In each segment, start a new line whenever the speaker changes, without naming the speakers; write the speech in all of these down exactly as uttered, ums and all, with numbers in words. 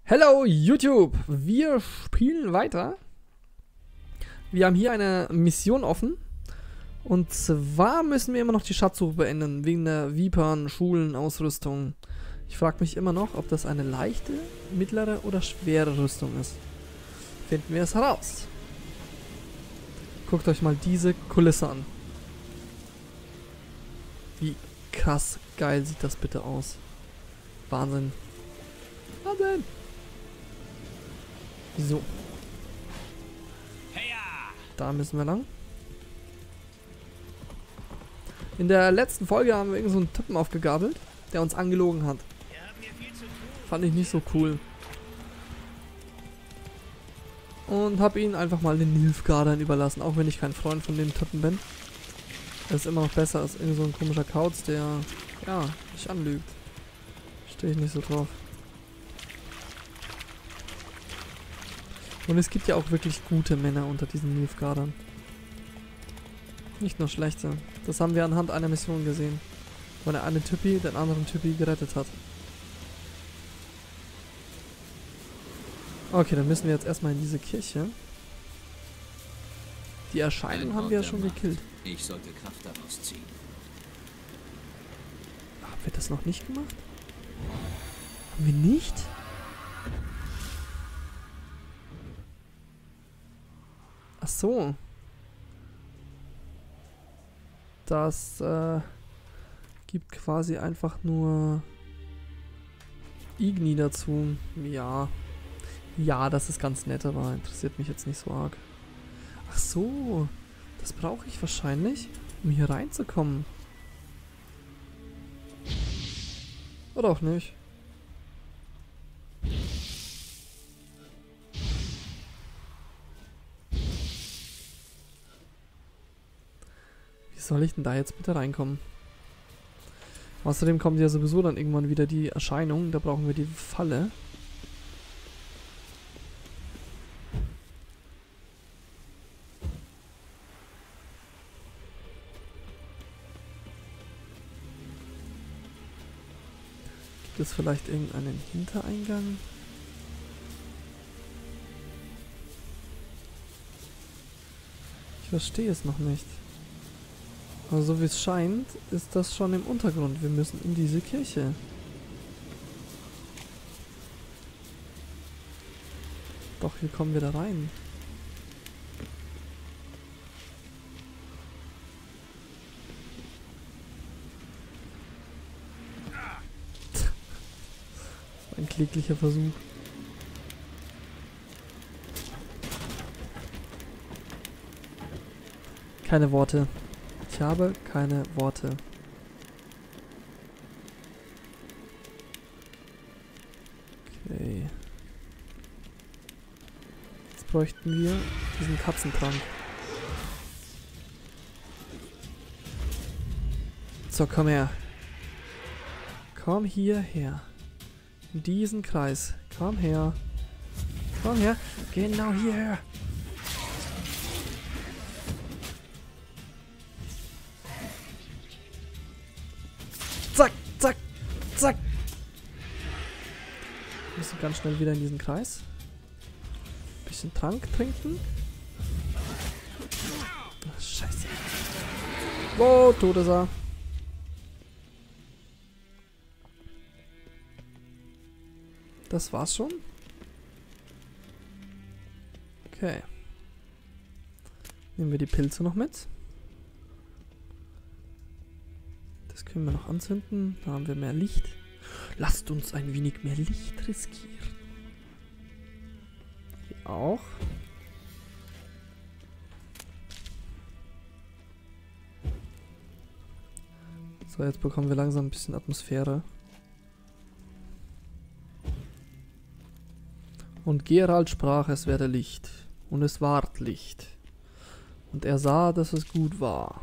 Hello YouTube, wir spielen weiter. Wir haben hier eine Mission offen. Und zwar müssen wir immer noch die Schatzsuche beenden, wegen der Vipern, Schulen, Ausrüstung. Ich frage mich immer noch, ob das eine leichte, mittlere oder schwere Rüstung ist. Finden wir es heraus. Guckt euch mal diese Kulisse an. Wie krass geil sieht das bitte aus. Wahnsinn. Wahnsinn. So. Da müssen wir lang. In der letzten Folge haben wir irgend so einen Typen aufgegabelt, der uns angelogen hat. Fand ich nicht so cool. Und habe ihn einfach mal den Nilfgaardern überlassen, auch wenn ich kein Freund von dem Typen bin. Er ist immer noch besser als irgend so ein komischer Kauz, der, ja, mich anlügt. Stehe ich nicht so drauf. Und es gibt ja auch wirklich gute Männer unter diesen Nilfgaardern. Nicht nur schlechte. Das haben wir anhand einer Mission gesehen. Wo der eine Typi den anderen Typi gerettet hat. Okay, dann müssen wir jetzt erstmal in diese Kirche. Die Erscheinung haben wir ja schon gekillt.
Ich sollte Kraft daraus ziehen.
Haben wir das noch nicht gemacht? Haben wir nicht? Ach so. Das äh, gibt quasi einfach nur Igni dazu. Ja. Ja, das ist ganz nett, aber interessiert mich jetzt nicht so arg. Ach so. Das brauche ich wahrscheinlich, um hier reinzukommen. Oder auch nicht. Wie soll ich denn da jetzt bitte reinkommen? Außerdem kommt ja sowieso dann irgendwann wieder die Erscheinung. Da brauchen wir die Falle. Gibt es vielleicht irgendeinen Hintereingang? Ich verstehe es noch nicht. Aber so wie es scheint, ist das schon im Untergrund. Wir müssen in diese Kirche. Doch, wie kommen wir da rein? Ein kläglicher Versuch. Keine Worte. Ich habe keine Worte. Okay. Jetzt bräuchten wir diesen Katzentrank. So, komm her. Komm hierher. In diesen Kreis. Komm her. Komm her. Genau hierher. Zack, zack, zack. Wir müssen ganz schnell wieder in diesen Kreis. Bisschen Trank trinken. Ach, scheiße. Wow, tot ist er. Das war's schon? Okay. Nehmen wir die Pilze noch mit. Das können wir noch anzünden. Da haben wir mehr Licht. Lasst uns ein wenig mehr Licht riskieren. Hier auch. So, jetzt bekommen wir langsam ein bisschen Atmosphäre. Und Geralt sprach, es werde Licht. Und es ward Licht. Und er sah, dass es gut war.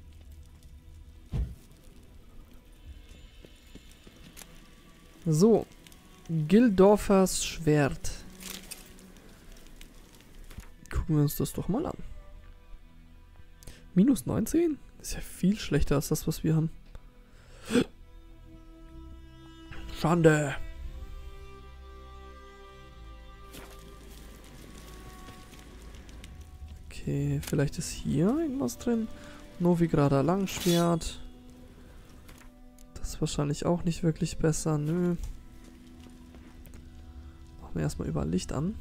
So. Gildorfers Schwert. Gucken wir uns das doch mal an. Minus neunzehn? Das ist ja viel schlechter als das, was wir haben. Schande. Okay, vielleicht ist hier irgendwas drin. Novigrader Langschwert. Das ist wahrscheinlich auch nicht wirklich besser. Nö. Machen wir erstmal überall Licht an.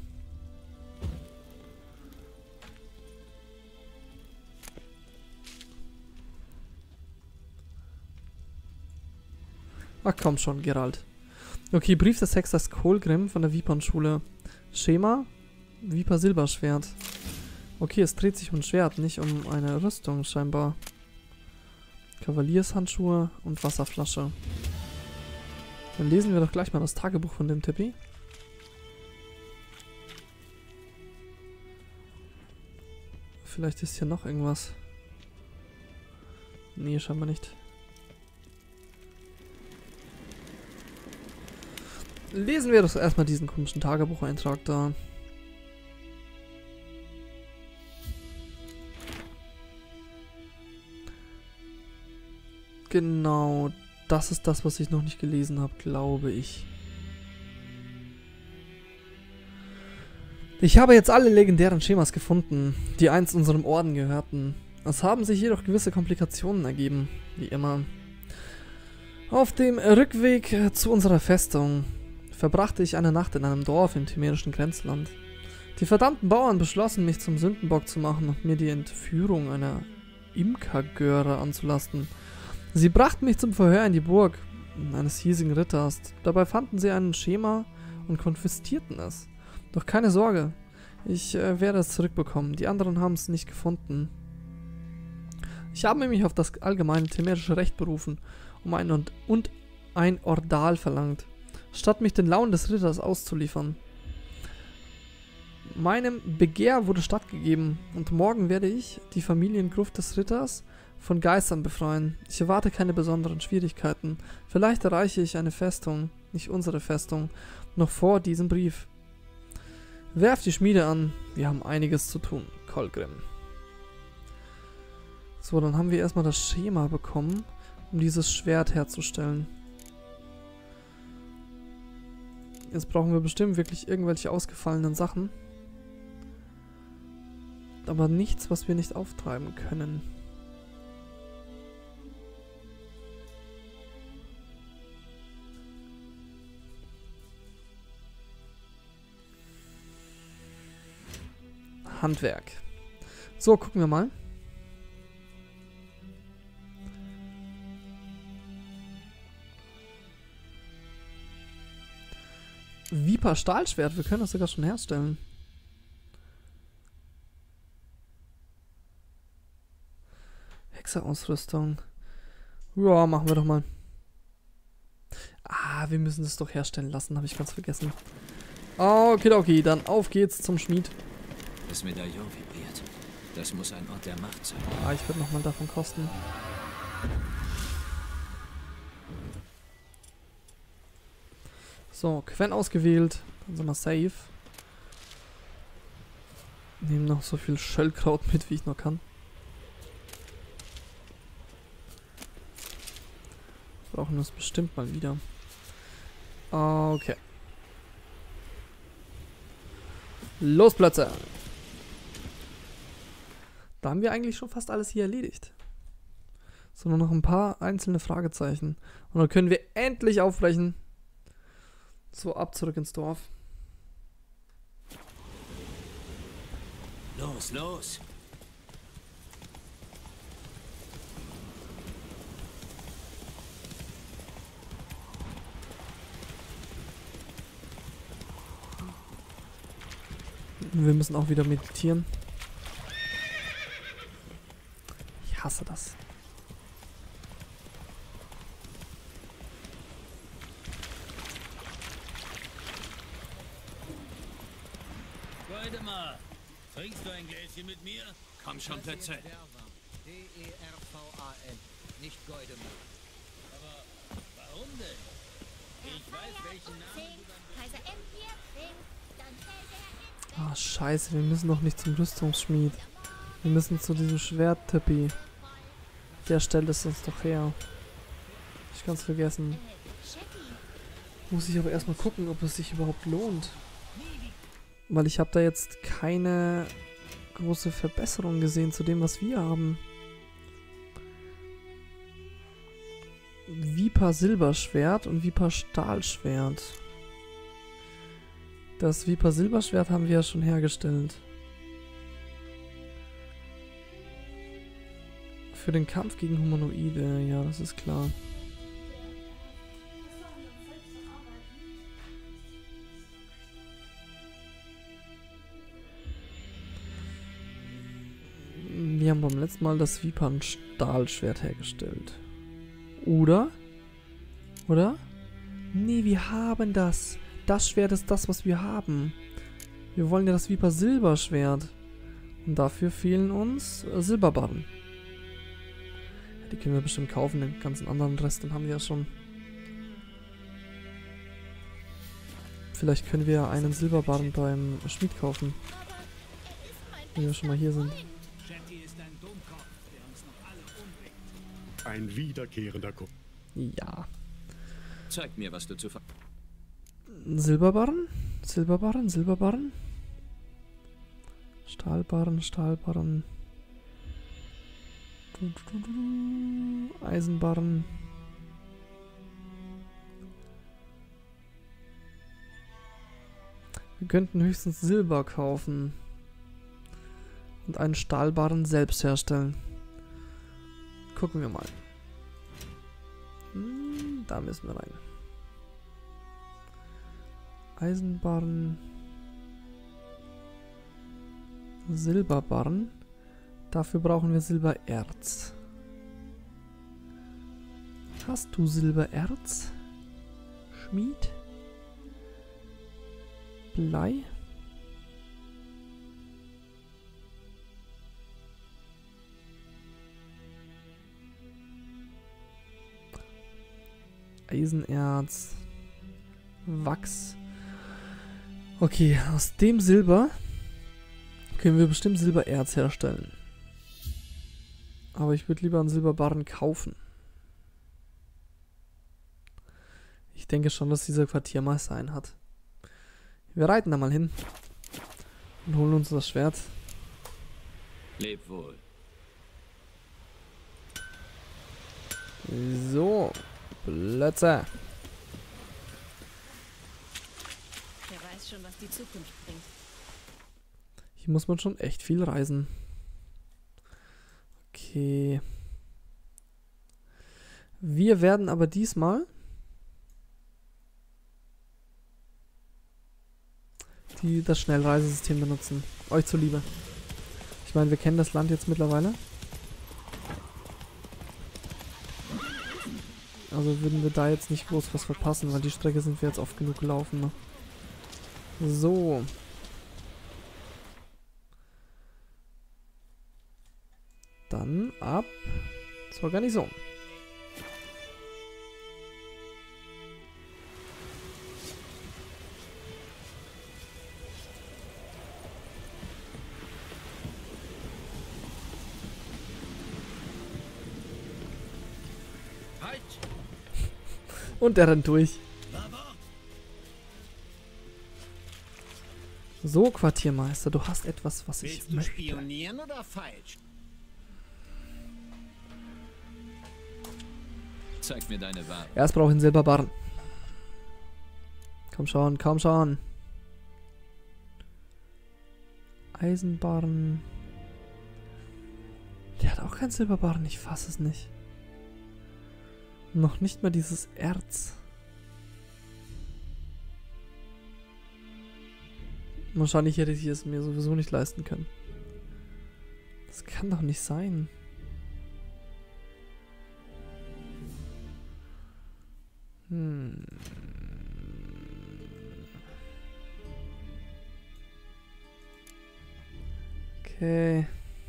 Ach komm schon, Geralt. Okay, Brief des Hexers Kohlgrim von der Vipernschule. Schema. Viper Silberschwert. Okay, es dreht sich um ein Schwert, nicht um eine Rüstung scheinbar. Kavaliershandschuhe und Wasserflasche. Dann lesen wir doch gleich mal das Tagebuch von dem Tippi. Vielleicht ist hier noch irgendwas. Nee, scheinbar nicht. Lesen wir doch erstmal diesen komischen Tagebucheintrag da. Genau, das ist das, was ich noch nicht gelesen habe, glaube ich. Ich habe jetzt alle legendären Schemas gefunden, die einst unserem Orden gehörten. Es haben sich jedoch gewisse Komplikationen ergeben, wie immer. Auf dem Rückweg zu unserer Festung verbrachte ich eine Nacht in einem Dorf im timerischen Grenzland. Die verdammten Bauern beschlossen, mich zum Sündenbock zu machen und mir die Entführung einer Imkergöre anzulasten. Sie brachten mich zum Verhör in die Burg eines hiesigen Ritters. Dabei fanden sie ein Schema und konfiszierten es. Doch keine Sorge, ich äh, werde es zurückbekommen. Die anderen haben es nicht gefunden. Ich habe mich auf das allgemeine timerische Recht berufen um ein und, und ein Ordal verlangt, statt mich den Launen des Ritters auszuliefern. Meinem Begehr wurde stattgegeben und morgen werde ich die Familiengruft des Ritters von Geistern befreien. Ich erwarte keine besonderen Schwierigkeiten. Vielleicht erreiche ich eine Festung, nicht unsere Festung, noch vor diesem Brief. Werft die Schmiede an, wir haben einiges zu tun, Kolgrim. So, dann haben wir erstmal das Schema bekommen, um dieses Schwert herzustellen. Jetzt brauchen wir bestimmt wirklich irgendwelche ausgefallenen Sachen. Aber nichts, was wir nicht auftreiben können. Handwerk. So, gucken wir mal. Viper Stahlschwert, wir können das sogar schon herstellen. Hexerausrüstung. Ja, machen wir doch mal. Ah, wir müssen das doch herstellen lassen, habe ich ganz vergessen. Okay, okay, dann auf geht's zum Schmied.
Das Medaillon vibriert. Das muss ein Ort der Macht sein.
Ah, ich würde nochmal davon kosten. So, Quen ausgewählt. Dann sind wir safe. Nehmen noch so viel Schöllkraut mit, wie ich noch kann. Brauchen wir es bestimmt mal wieder. Okay. Los, Plätze! Da haben wir eigentlich schon fast alles hier erledigt. So, nur noch ein paar einzelne Fragezeichen. Und dann können wir endlich aufbrechen. So, ab zurück ins Dorf.
Los, los!
Wir müssen auch wieder meditieren. Ich hasse das.
Goldemar, trinkst du ein Gläschen mit mir?
Komm schon, Plätze.
D E R V A N, nicht Goldemar.
Aber warum denn? Ich weiß, welchen Namen du dann...
Kaiser M hier, trinkt, dann fällt er ins
Ah, scheiße, wir müssen noch nicht zum Rüstungsschmied. Wir müssen zu diesem Schwerttippi. Der stellt es uns doch her. Ich kann's vergessen. Muss ich aber erstmal gucken, ob es sich überhaupt lohnt. Weil ich habe da jetzt keine große Verbesserung gesehen zu dem, was wir haben. Viper Silberschwert und Viper Stahlschwert. Das Viper Silberschwert haben wir ja schon hergestellt. Für den Kampf gegen Humanoide, ja, das ist klar. Wir haben beim letzten Mal das Viper Stahlschwert hergestellt. Oder? Oder? Nee, wir haben das. Das Schwert ist das, was wir haben. Wir wollen ja das Viper Silberschwert. Und dafür fehlen uns äh, Silberbarren. Ja, die können wir bestimmt kaufen. Den ganzen anderen Rest, den haben wir ja schon. Vielleicht können wir ja einen Silberbarren beim Schmied kaufen. Wenn wir schon mal hier sind.
Ein wiederkehrender Kuh.
Ja.
Zeig mir, was du zu ver...
Silberbarren? Silberbarren? Silberbarren? Stahlbarren, Stahlbarren. Du, du, du, du. Eisenbarren. Wir könnten höchstens Silber kaufen. Und einen Stahlbarren selbst herstellen. Gucken wir mal. Hm, da müssen wir rein. Eisenbarren. Silberbarren. Dafür brauchen wir Silbererz. Hast du Silbererz? Schmied? Blei? Eisenerz. Wachs. Okay, aus dem Silber können wir bestimmt Silbererz herstellen. Aber ich würde lieber einen Silberbarren kaufen. Ich denke schon, dass dieser Quartiermeister einen hat. Wir reiten da mal hin. Und holen uns das Schwert.
Leb wohl.
So. Plätze.
Wer weiß schon, was die Zukunft bringt.
Hier muss man schon echt viel reisen. Okay. Wir werden aber diesmal die, das Schnellreisesystem benutzen. Euch zuliebe. Ich meine, wir kennen das Land jetzt mittlerweile. Also würden wir da jetzt nicht groß was verpassen, weil die Strecke sind wir jetzt oft genug gelaufen. Ne? So. Dann ab zur Garnison.
Halt!
Und er rennt durch. So, Quartiermeister, du hast etwas, was ich
Willst du
möchte.
spionieren oder falsch?
Zeig mir deine Ware.
Erst brauche ich einen Silberbarren. Komm schon, komm schon. Eisenbarren. Der hat auch keinen Silberbarren, ich fasse es nicht. Noch nicht mal dieses Erz. Wahrscheinlich hätte ich es mir sowieso nicht leisten können. Das kann doch nicht sein. Hm. Okay.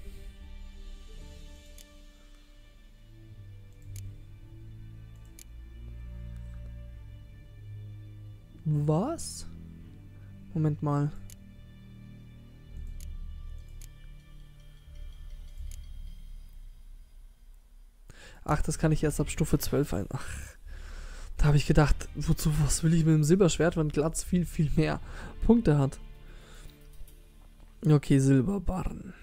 Was? Moment mal. Ach, das kann ich erst ab Stufe zwölf ein. Ach. Da habe ich gedacht, wozu, was will ich mit dem Silberschwert, wenn Glatz viel, viel mehr Punkte hat. Okay, Silberbarren.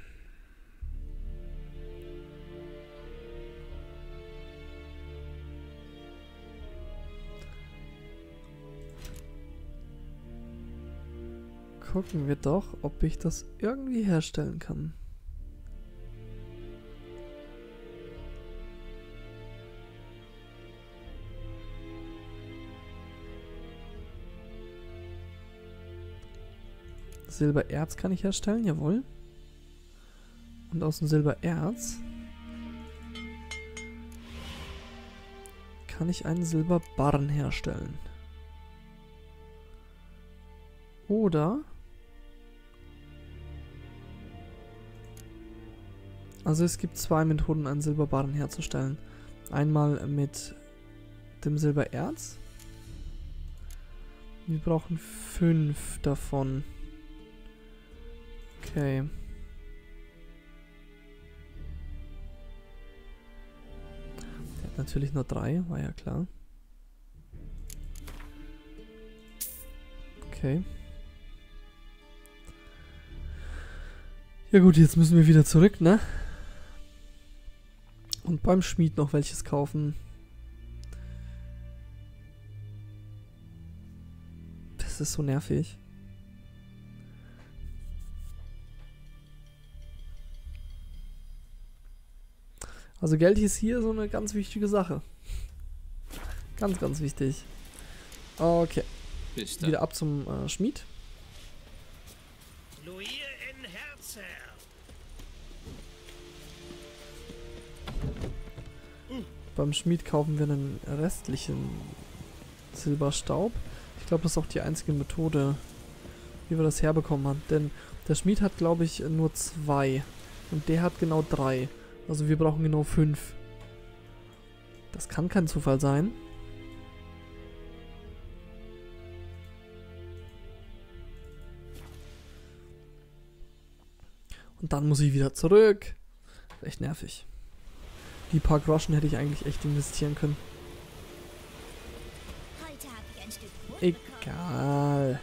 Gucken wir doch, ob ich das irgendwie herstellen kann. Silbererz kann ich herstellen, jawohl. Und aus dem Silbererz kann ich einen Silberbarren herstellen. Oder also es gibt zwei Methoden, einen Silberbarren herzustellen. Einmal mit dem Silbererz. Wir brauchen fünf davon. Okay. Der hat natürlich nur drei, war ja klar. Okay. Ja gut, jetzt müssen wir wieder zurück, ne? Und beim Schmied noch welches kaufen. Das ist so nervig. Also Geld ist hier so eine ganz wichtige Sache. Ganz, ganz wichtig. Okay. Wieder ab zum äh, Schmied.
Luir in Herzer.
Beim Schmied kaufen wir einen restlichen Silberstaub. Ich glaube, das ist auch die einzige Methode, wie wir das herbekommen haben. Denn der Schmied hat, glaube ich, nur zwei. Und der hat genau drei. Also wir brauchen genau fünf. Das kann kein Zufall sein. Und dann muss ich wieder zurück. Echt nervig. Die paar Groschen hätte ich eigentlich echt investieren können.
Heute habe ich ein Stück Brot bekommen.
Egal.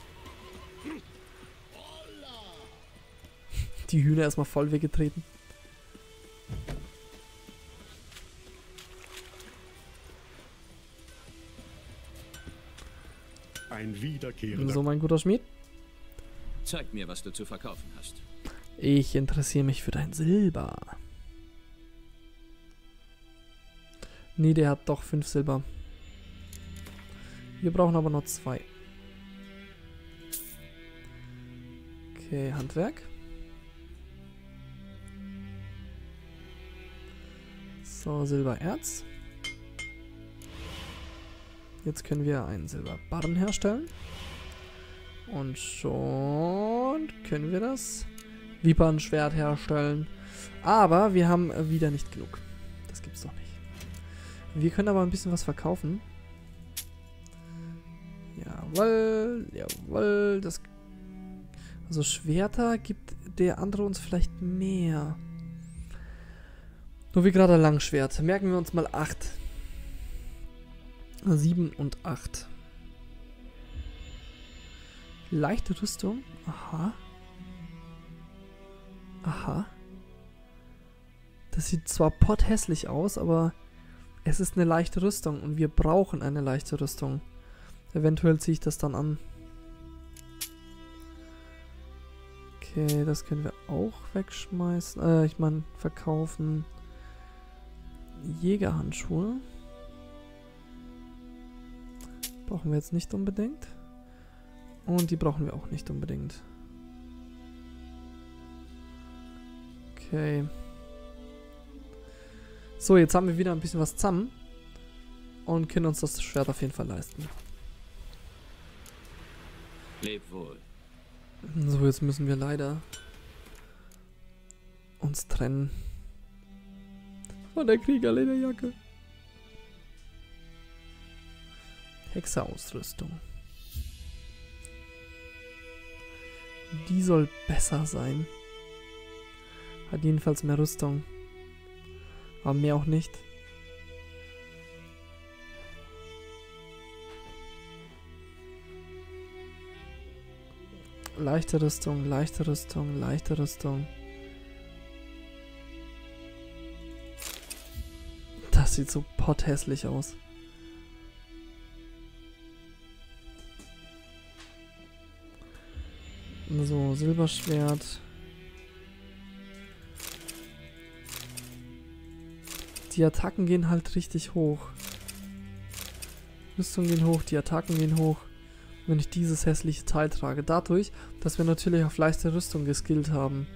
Die Hühner erstmal voll weggetreten.
Ein wiederkehrender.
So, mein guter Schmied.
Zeig mir, was du zu verkaufen hast.
Ich interessiere mich für dein Silber. Nee, der hat doch fünf Silber. Wir brauchen aber noch zwei. Okay, Handwerk. So, Silbererz. Jetzt können wir einen Silberbarren herstellen. Und schon können wir das Vipernschwert herstellen. Aber wir haben wieder nicht genug. Das gibt's doch nicht. Wir können aber ein bisschen was verkaufen. Jawohl, jawohl. Das also Schwerter gibt der andere uns vielleicht mehr. Nur wie gerade Langschwert. Merken wir uns mal acht. sieben und acht. Leichte Rüstung. Aha. Aha. Das sieht zwar potthässlich aus, aber es ist eine leichte Rüstung und wir brauchen eine leichte Rüstung. Eventuell ziehe ich das dann an. Okay, das können wir auch wegschmeißen. Äh, ich meine, verkaufen. Jägerhandschuhe. Brauchen wir jetzt nicht unbedingt. Und die brauchen wir auch nicht unbedingt. Okay. So, jetzt haben wir wieder ein bisschen was zusammen. Und können uns das Schwert auf jeden Fall leisten.
Leb wohl.
So, jetzt müssen wir leider uns trennen von der Kriegerlederjacke. Hexerausrüstung. Die soll besser sein. Hat jedenfalls mehr Rüstung. Aber mehr auch nicht. Leichte Rüstung, leichte Rüstung, leichte Rüstung. Das sieht so potthässlich aus. So, Silberschwert. Die Attacken gehen halt richtig hoch. Rüstung gehen hoch, die Attacken gehen hoch. Wenn ich dieses hässliche Teil trage. Dadurch, dass wir natürlich auf leichte Rüstung geskillt haben.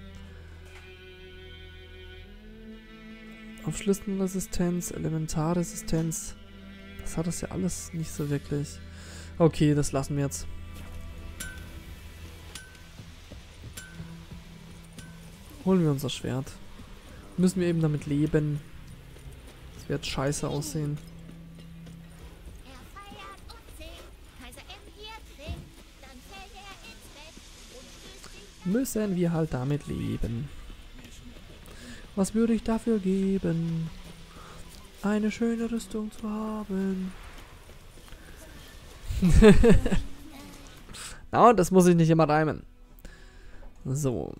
Auf Schlüsselresistenz, Elementarresistenz. Das hat das ja alles nicht so wirklich. Okay, das lassen wir jetzt. Holen wir unser Schwert. Müssen wir eben damit leben. Das wird scheiße aussehen.
Er feiert um zehn. Kaiser M hier trinkt. Dann fällt er ins Bett und stößt sich.
Müssen wir halt damit leben. Was würde ich dafür geben, eine schöne Rüstung zu haben? Na, und das muss ich nicht immer reimen. So.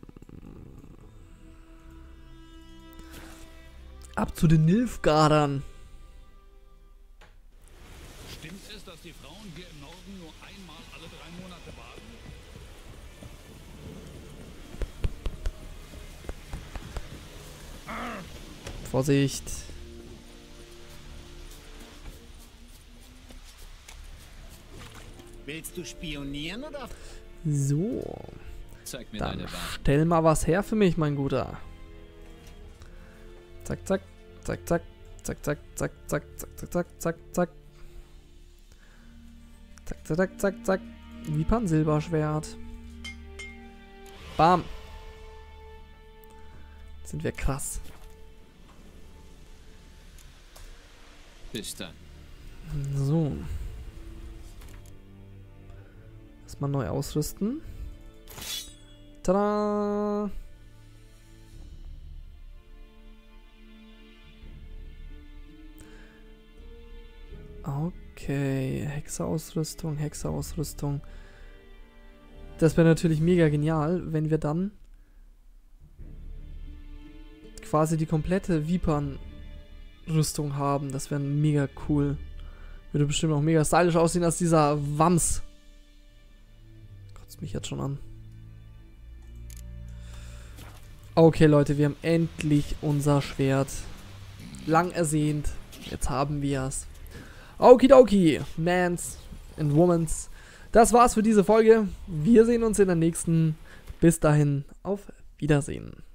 Ab zu den Nilfgaardern.
Stimmt es, dass die Frauen hier im Norden nur einmal alle drei Monate baden?
Vorsicht.
Willst du spionieren oder?
So.
Zeig mir
Dann
deine Bahn.
stell mal was her für mich, mein Guter. Zack, zack, zack, zack, zack, zack, zack, zack, zack, zack, zack, zack. Zack, zack, zack, zack, zack. Vipern Silberschwert. Bam. Jetzt sind wir krass.
Bis dann.
So. Erstmal neu ausrüsten. Tada! Okay, Hexerausrüstung, Hexerausrüstung. Das wäre natürlich mega genial, wenn wir dann quasi die komplette Vipern-Rüstung haben. Das wäre mega cool. Würde bestimmt auch mega stylisch aussehen als dieser Wams. Kotzt mich jetzt schon an. Okay, Leute, wir haben endlich unser Schwert. Lang ersehnt. Jetzt haben wir es. Okidoki, Mans and Womans. Das war's für diese Folge. Wir sehen uns in der nächsten. Bis dahin, auf Wiedersehen.